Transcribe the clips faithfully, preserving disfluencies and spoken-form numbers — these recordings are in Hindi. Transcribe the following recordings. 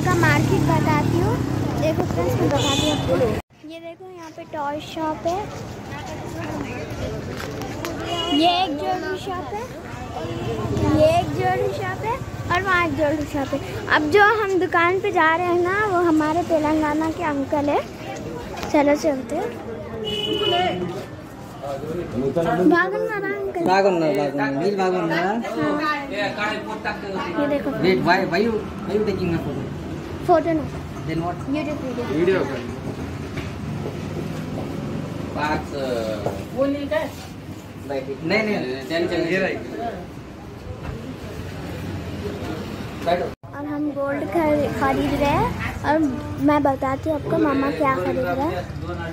का मार्केट बताती हूँ। देखो फ्रेंड्स, मैं बताती हूँ आपको। ये देखो यहाँ पे टॉय शॉप है, ये एक ज्वेलरी शॉप है, ये एक ज्वेलरी शॉप है और वहाँ एक ज्वेलरी शॉप है। अब जो हम दुकान पे जा रहे हैं ना, वो हमारे तेलंगाना के अंकल है। चलो चलते हैं। బాగున్నారా అంకుల్? బాగున్నా బాగున్నా మీరు బాగున్నారా? ये देखो wait why why you why you taking a photo? Photo ना, Then what? YouTube video Video कर बात बोली क्या? नहीं नहीं टेंशन ये रही बैठो। और हम गोल्ड खरीद रहे हैं और मैं बताती हूँ आपको मामा क्या खरीद रहे हैं।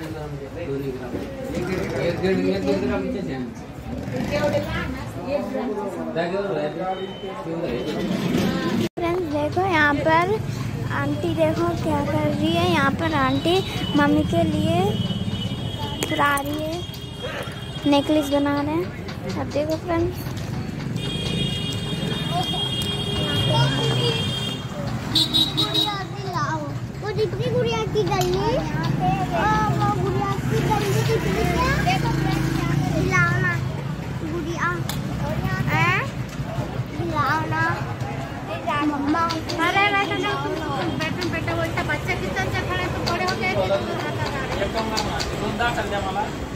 फ्रेंड्स देखो यहाँ पर आंटी, देखो क्या कर रही है। यहाँ पर आंटी मम्मी के लिए चुरा रही है, नेकलेस बना रहे हैं। अब देखो फ्रेंड्स, वो जितनी गुड़िया की गली, वो गुड़िया की गली कितनी है? देखो फ्रेंड्स, लाओ ना गुड़िया, लाओ ना मम्मा। अरे बैठो ना, बैठो बेटा। वो इतना बच्चा कितना अच्छा खड़ा है, तो बड़े हो गए।